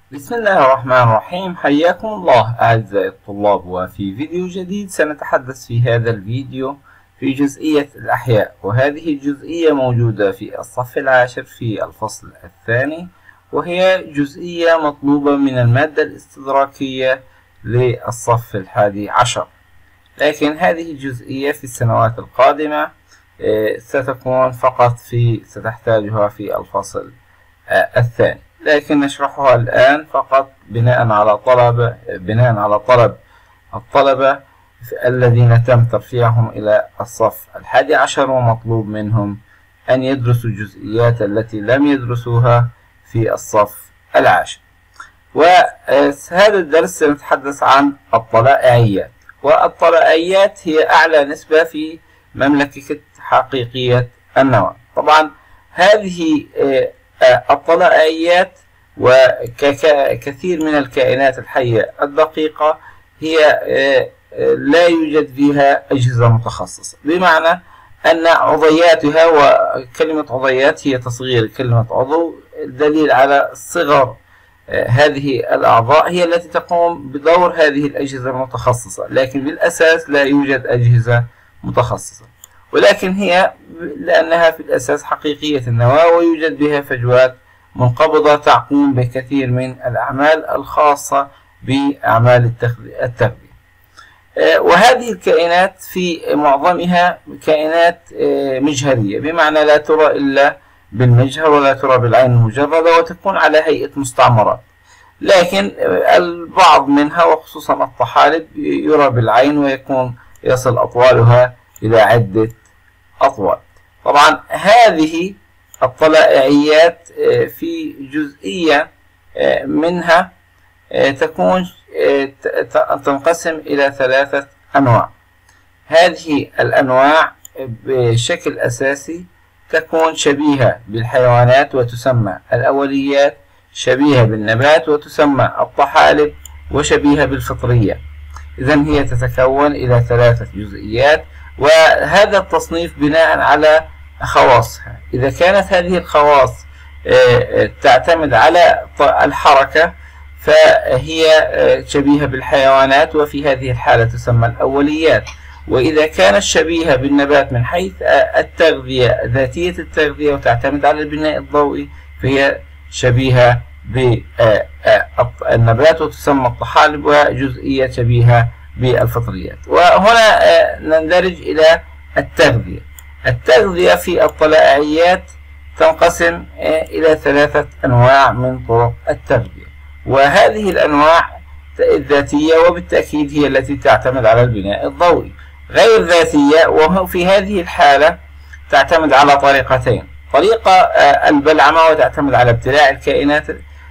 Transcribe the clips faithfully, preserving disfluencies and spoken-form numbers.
بسم الله الرحمن الرحيم. حياكم الله أعزائي الطلاب، وفي فيديو جديد سنتحدث في هذا الفيديو في جزئية الأحياء، وهذه الجزئية موجودة في الصف العاشر في الفصل الثاني، وهي جزئية مطلوبة من المادة الاستدراكية للصف الحادي عشر. لكن هذه الجزئية في السنوات القادمة ستكون فقط في ستحتاجها في الفصل الثاني، لكن نشرحها الآن فقط بناء على طلب بناء على طلب الطلبة الذين تم ترفيعهم إلى الصف الحادي عشر، ومطلوب منهم أن يدرسوا الجزئيات التي لم يدرسوها في الصف العاشر. وهذا الدرس سنتحدث عن الطلائعيات، والطلائعيات هي أعلى نسبة في مملكة حقيقية النواة. طبعا هذه الطلائعيات وكثير من الكائنات الحية الدقيقة هي لا يوجد فيها أجهزة متخصصة، بمعنى أن عضياتها، وكلمة عضيات هي تصغير كلمة عضو، دليل على صغر هذه الأعضاء هي التي تقوم بدور هذه الأجهزة المتخصصة، لكن بالأساس لا يوجد أجهزة متخصصة، ولكن هي لأنها في الأساس حقيقية النواة ويوجد بها فجوات منقبضة تقوم بكثير من الأعمال الخاصة بأعمال التغذية. وهذه الكائنات في معظمها كائنات مجهرية، بمعنى لا ترى إلا بالمجهر ولا ترى بالعين المجردة، وتكون على هيئة مستعمرات، لكن البعض منها وخصوصا الطحالب يرى بالعين ويكون يصل أطوالها إلى عدة أطوال. طبعا هذه الطلائعيات في جزئية منها تكون تنقسم إلى ثلاثة أنواع. هذه الأنواع بشكل أساسي تكون شبيهة بالحيوانات وتسمى الأوليات، شبيهة بالنبات وتسمى الطحالب، وشبيهة بالفطرية. إذن هي تتكون إلى ثلاثة جزئيات، وهذا التصنيف بناء على خواصها. إذا كانت هذه الخواص تعتمد على الحركة فهي شبيهة بالحيوانات، وفي هذه الحالة تسمى الأوليات. وإذا كانت شبيهة بالنبات من حيث التغذية، ذاتية التغذية، وتعتمد على البناء الضوئي، فهي شبيهة بالنبات وتسمى الطحالب، وجزئية شبيهة بالفطريات. وهنا نندرج إلى التغذية. التغذية في الطلائعيات تنقسم إلى ثلاثة أنواع من طرق التغذية، وهذه الأنواع الذاتية وبالتأكيد هي التي تعتمد على البناء الضوئي. غير ذاتية وفي هذه الحالة تعتمد على طريقتين: طريقة البلعمة وتعتمد على ابتلاع الكائنات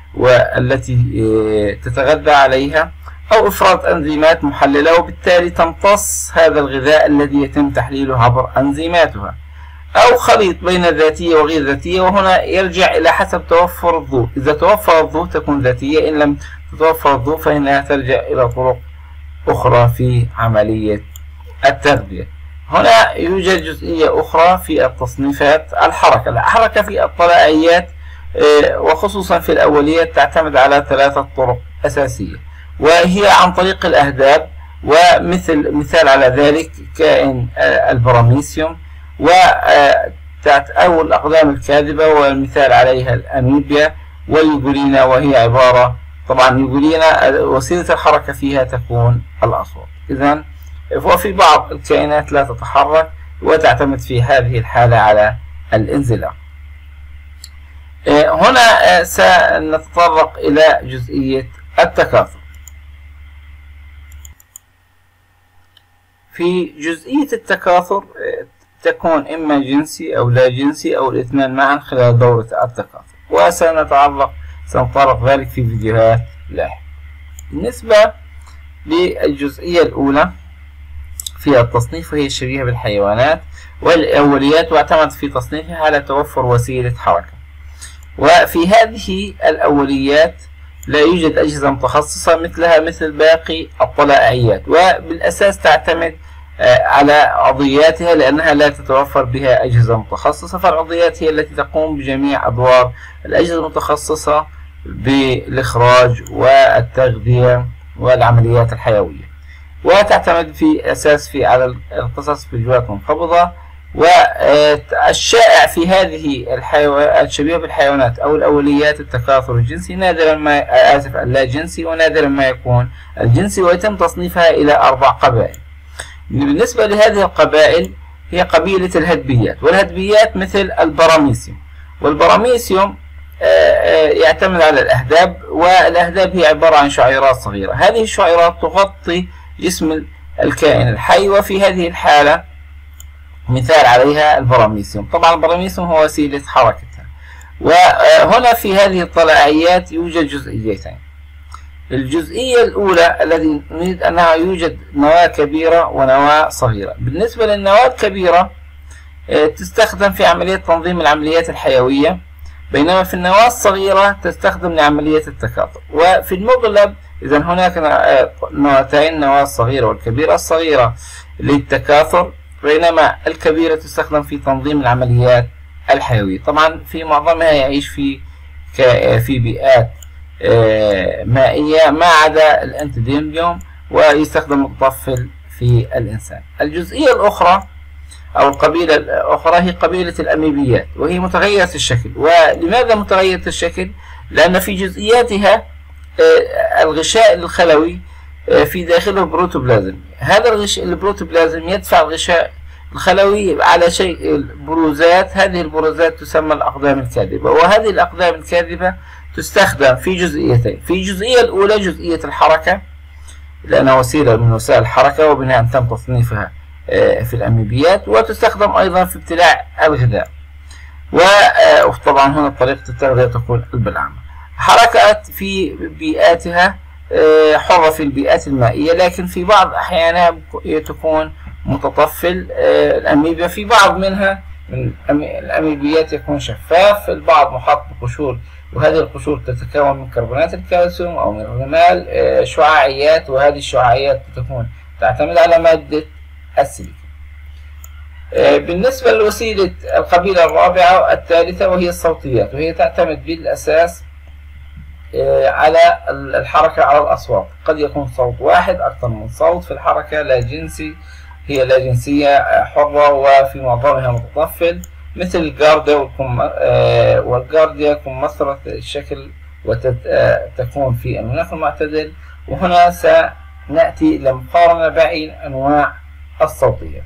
والتي تتغذى عليها، أو إفراز أنزيمات محللة وبالتالي تمتص هذا الغذاء الذي يتم تحليله عبر أنزيماتها، أو خليط بين ذاتية وغير ذاتية، وهنا يرجع إلى حسب توفر الضوء. إذا توفر الضوء تكون ذاتية، إن لم تتوفر الضوء فإنها ترجع إلى طرق أخرى في عملية التغذية. هنا يوجد جزئية أخرى في التصنيفات: الحركة. الحركة في الطلائعيات وخصوصا في الأوليات تعتمد على ثلاثة طرق أساسية، وهي عن طريق الأهداب، ومثل مثال على ذلك كائن البراميسيوم، أو الأقدام الكاذبة، والمثال عليها الأميبيا واليوغولينا، وهي عبارة طبعا يوغولينا وسيلة الحركة فيها تكون الأصوات. إذن وفي بعض الكائنات لا تتحرك وتعتمد في هذه الحالة على الانزلاق. هنا سنتطرق إلى جزئية التكاثر. في جزئية التكاثر تكون إما جنسي أو لا جنسي أو الاثنان معا خلال دورة التكاثر، وسنتعرض سنتطرق ذلك في فيديوهات لاحقة. بالنسبة للجزئية الأولى في التصنيف، وهي الشبيهة بالحيوانات والأوليات، واعتمد في تصنيفها على توفر وسيلة حركة. وفي هذه الأوليات لا يوجد أجهزة متخصصة مثلها مثل باقي الطلائعيات، وبالأساس تعتمد على عضياتها لأنها لا تتوفر بها أجهزة متخصصة. فالعضيات هي التي تقوم بجميع أدوار الأجهزة المتخصصة بالإخراج والتغذية والعمليات الحيوية، وتعتمد في أساس في على القصص في الجوات منقبضة. والشائع في هذه الحيوانات الشبيهة بالحيوانات أو الأوليات التكاثر الجنسي، نادرا ما آسف اللا جنسي، ونادرا ما يكون الجنسي، ويتم تصنيفها إلى أربع قبائل. بالنسبة لهذه القبائل هي قبيلة الهدبيات، والهدبيات مثل البراميسيوم، والبراميسيوم يعتمد على الأهداب، والأهداب هي عبارة عن شعيرات صغيرة. هذه الشعيرات تغطي جسم الكائن الحي، وفي هذه الحالة مثال عليها البراميسيوم. طبعا البراميسيوم هو وسيلة حركتها. وهنا في هذه الطلائعيات يوجد جزئيتين. الجزئية الأولى التي نريد أنها يوجد نواة كبيرة ونواة صغيرة. بالنسبة للنواة الكبيرة تستخدم في عملية تنظيم العمليات الحيوية، بينما في النواة الصغيرة تستخدم لعملية التكاثر. وفي المغلب إذا هناك نواتين، النواة الصغيرة والكبيرة. الصغيرة للتكاثر، بينما الكبيرة تستخدم في تنظيم العمليات الحيوية. طبعا في معظمها يعيش في في بيئات مائية ما عدا الأنتيديميوم، ويستخدم متطفل في الإنسان. الجزئية الأخرى أو القبيلة الأخرى هي قبيلة الأميبيات، وهي متغيرة الشكل. ولماذا متغيرة الشكل؟ لأن في جزئياتها الغشاء الخلوي في داخله بروتوبلازم. هذا الغشاء البروتوبلازم يدفع الغشاء الخلوي على شيء بروزات. هذه البروزات تسمى الأقدام الكاذبة، وهذه الأقدام الكاذبة تستخدم في جزئيتين. في الجزئية الأولى جزئية الحركة، لأنها وسيلة من وسائل الحركة، وبناء تم تصنيفها في الأميبيات، وتستخدم أيضا في ابتلاع الغذاء. وطبعا هنا طريقة التغذية تكون البلعمة. حركات في بيئاتها حرة في البيئات المائية، لكن في بعض أحيانها تكون متطفل الأميبيا. في بعض منها من الأميبيات يكون شفاف، البعض محاط بقشور، وهذه القشور تتكون من كربونات الكالسيوم أو من الرمال شعاعيات، وهذه الشعاعيات تكون تعتمد على مادة السيليكون. بالنسبة لوسيلة القبيلة الرابعة الثالثة وهي الصوتيات، وهي تعتمد بالأساس على الحركة على الأصوات. قد يكون صوت واحد، أكثر من صوت في الحركة. لا جنسي، هي لا جنسية حرة، وفي معظمها متطفل، مثل الجارديا والجارديا كمثرة الشكل، وتكون في المناخ المعتدل. وهنا سنأتي إلى مقارنة بين أنواع الصوتية.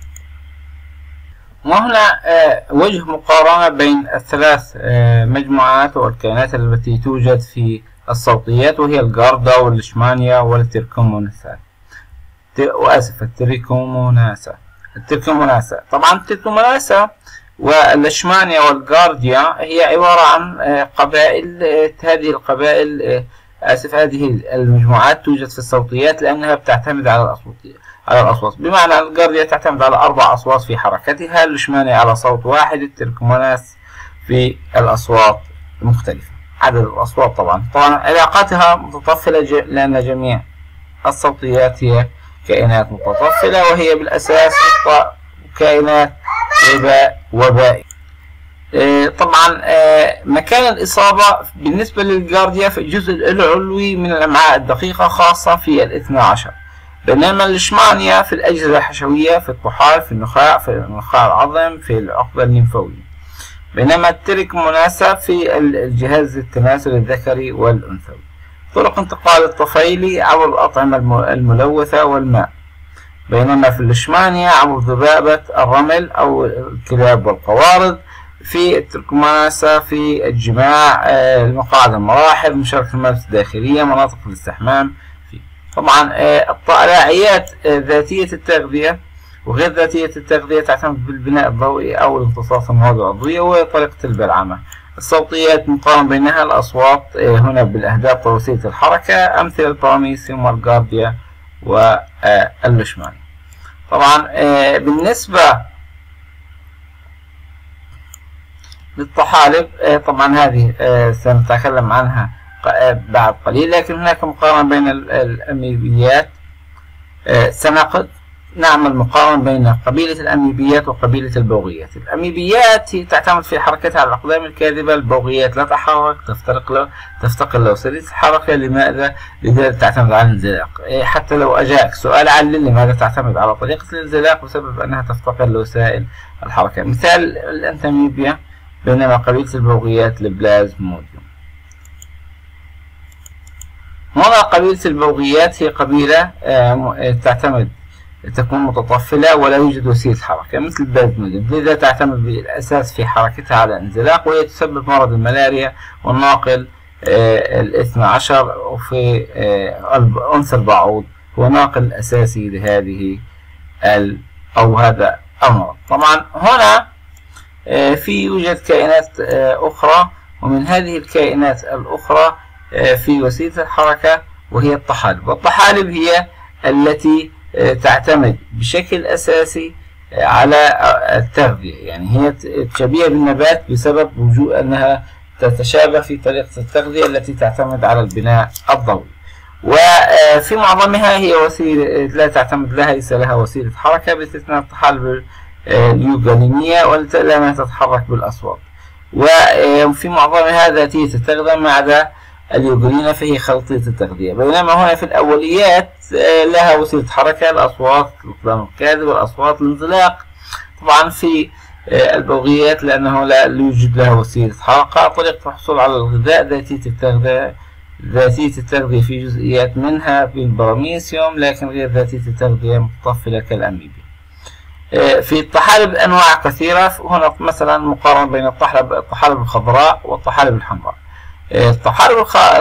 وهنا وجه مقارنة بين الثلاث مجموعات والكائنات التي توجد في الصوتيات، وهي الجاردا والليشمانيا والتركوموناسا. وآسف التريكوموناسا التركوموناسا طبعا التركوموناسا والليشمانيا والجارديا هي عبارة عن قبائل. هذه القبائل آسف هذه المجموعات توجد في الصوتيات لأنها بتعتمد على الأصوات على الأصوات بمعنى الجارديا تعتمد على أربع أصوات في حركتها، الليشمانيا على صوت واحد، التركوموناس في الأصوات مختلفة، عدد الأصوات. طبعا طبعا علاقاتها متطفلة لأن جميع الصوتيات هي كائنات متطفلة، وهي بالأساس كائنات غذاء وبائي. طبعا مكان الإصابة بالنسبة للجارديا في الجزء العلوي من الأمعاء الدقيقة، خاصة في الاثنى عشر، بينما الليشمانيا في الأجهزة الحشوية، في الطحال، في النخاع، في نخاع العظم، في العقدة الليمفاوية. بينما التركوموناسا في الجهاز التناسلي الذكري والأنثوي. طرق انتقال الطفيلي عبر الأطعمة الملوثة والماء، بينما في الليشمانيا عبر ذبابة الرمل أو الكلاب والقوارض. في التركوموناسا في الجماع، المقاعد، المراحل، مشاركة الملابس الداخلية، مناطق الاستحمام. في طبعا الطلائعيات ذاتية التغذية وغير ذاتية التغذية تعتمد بالبناء الضوئي أو الامتصاص المواد العضوية وطريقة البلعمة. الصوتيات مقارنة بينها الأصوات هنا بالأهداب ووسيلة الحركة، أمثلة البراميسيوم والجارديا والليشمانيا. طبعا بالنسبة للطحالب طبعا هذه سنتكلم عنها بعد قليل، لكن هناك مقارنة بين الأميبيات. سنقد نعمل مقارنة بين قبيلة الأميبيات وقبيلة البوغيات. الأميبيات هي تعتمد في حركتها على الأقدام الكاذبة، البوغيات لا تتحرك، تفترق له تفتقر له وسيلة الحركة. لماذا؟ لذلك تعتمد على الانزلاق. حتى لو أجاك سؤال علل لماذا تعتمد على طريقة الانزلاق، بسبب أنها تفتقر لوسائل الحركة. مثال الأنتاميبيا، بينما قبيلة البوغيات البلازموديوم. هنا قبيلة البوغيات هي قبيلة تعتمد تكون متطفلة ولا يوجد وسيلة حركة مثل البلازموديوم، لذا تعتمد بالأساس في حركتها على الانزلاق، وهي تسبب مرض الملاريا والناقل الاثنى عشر. وفي أنثى البعوض هو ناقل أساسي لهذه ال أو هذا المرض. طبعا هنا في يوجد كائنات أخرى، ومن هذه الكائنات الأخرى في وسيلة الحركة وهي الطحالب. والطحالب هي التي تعتمد بشكل أساسي على التغذية، يعني هي شبيهة بالنبات بسبب وجود أنها تتشابه في طريقة التغذية التي تعتمد على البناء الضوئي. وفي معظمها هي وسيلة لا تعتمد لها ليس لها وسيلة حركة، باستثناء الطحالب اليوغالينية والتي لا تتحرك بالأصوات. وفي معظمها ذاتية التغذية ما عدا اليوغالينا فهي خلطية التغذية. بينما هنا في الأوليات لها وسيلة حركة، الأصوات، الأقدام الكاذبة، الأصوات، الانزلاق. طبعا في البوغيات لأنه لا يوجد لها وسيلة حركة. طريقة الحصول على الغذاء ذاتية التغذية ذاتية التغذية في جزئيات منها بالبراميسيوم، لكن غير ذاتية التغذية متطفلة كالأميبيا. في الطحالب أنواع كثيرة. هنا مثلا مقارنة بين الطحالب الخضراء والطحالب الحمراء. الطحالب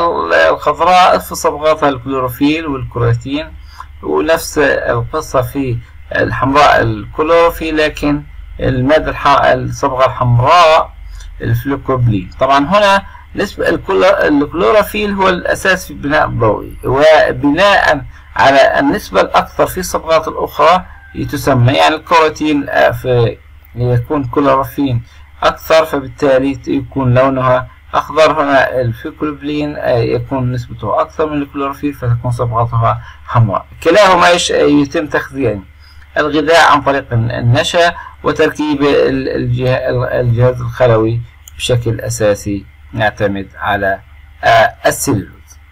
الخضراء في صبغاتها الكلوروفيل والكروتين، ونفس القصة في الحمراء الكلوروفيل، لكن المادة الصبغة الحمراء الفلوكوبلين. طبعا هنا نسبة الكلوروفيل هو الأساس في البناء الضوئي، وبناء على النسبة الأكثر في الصبغات الأخرى تسمى، يعني الكروتين في يكون كلوروفين أكثر فبالتالي يكون لونها أخضر. هنا الفلوكوبلين يكون نسبته أكثر من الكلوروفيل فتكون صبغتها حمراء. كلاهما يتم تخزين الغذاء عن طريق النشا وتركيب الجهاز الخلوي بشكل أساسي يعتمد على السلولوز.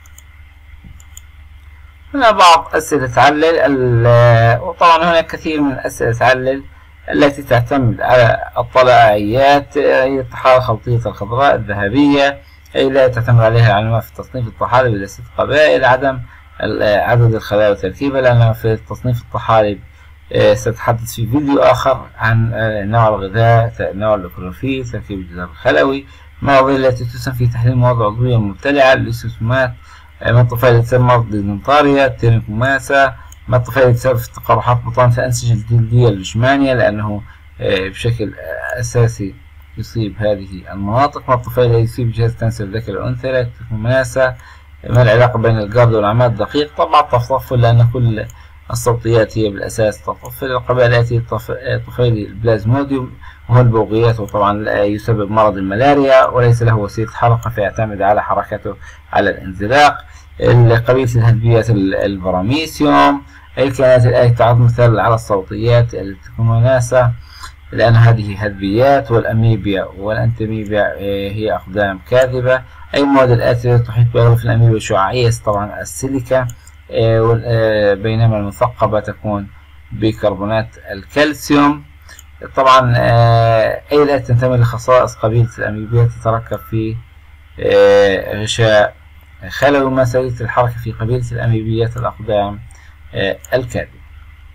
هنا بعض أسئلة تعلل، وطبعا هناك كثير من الأسئلة تعلل التي تعتمد على الطلائعيات، هي الطحالب الخلطية الخضراء الذهبية، أي لا تعتمد عليها العلماء في تصنيف الطحالب إلى ست قبائل. عدم عدد الخلايا وتركيبها، لأن في تصنيف الطحالب سأتحدث في فيديو آخر عن نوع الغذاء، نوع الكلوروفيل، تركيب الجدار الخلوي، المواضيع التي تسهم في تحليل مواد عضوية مبتلعة، الليسوسومات، ما الطفيلة تسبب مرض الديزنتاريا، التريكوماسا، ما الطفيلة تسبب في تقرحات بطانة الأنسجة الجلدية الجسمانية لأنه بشكل أساسي يصيب هذه المناطق، ما الطفيلة يصيب جهاز التناسل الذكر الأنثى، التريكوماسا، ما العلاقة بين الجرد والعماد الدقيق. طبعا التطفل لأن كل الصوتيات هي بالأساس تطفل. القبائل التي طفيلي البلازموديوم وهو البوغيات، وطبعا يسبب مرض الملاريا وليس له وسيلة حركة فيعتمد على حركته على الانزلاق. قبيلة الهدبيات البراميسيوم، الكائنات التي تعرض مثال على الصوتيات التكوموناسا لأن هذه هدبيات، والأميبيا والأنتاميبيا هي أقدام كاذبة. أي المواد الآتية تحيط بأغلف الأميبيا الشعاعية، طبعا السيليكا، بينما المثقبة تكون بكربونات الكالسيوم. طبعا أي التي تنتمي لخصائص قبيلة الأميبيات تتركب في غشاء خلوي. مسألة الحركة في قبيلة الأميبيات الأقدام الكاذبة.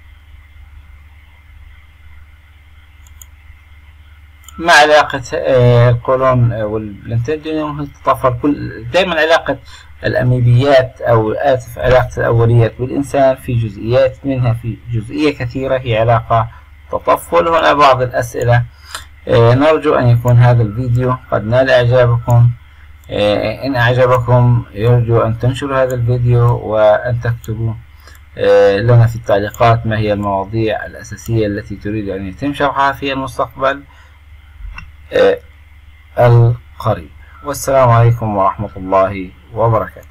ما علاقة القولون والبلانتيديوم؟ تتطفل كل دائما علاقة الأميبيات أو آسف علاقة الأوليات بالإنسان في جزئيات، منها في جزئية كثيرة هي علاقة تطفل. هنا بعض الأسئلة. نرجو أن يكون هذا الفيديو قد نال إعجابكم. إن أعجبكم يرجو أن تنشروا هذا الفيديو وأن تكتبوا لنا في التعليقات ما هي المواضيع الأساسية التي تريد أن يتم شرحها في المستقبل القريب. والسلام عليكم ورحمة الله وبركاته.